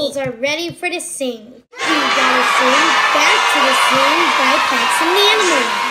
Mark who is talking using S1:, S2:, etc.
S1: animals are ready for the sing. We gotta sing Back to the Swing by Pets and Animals.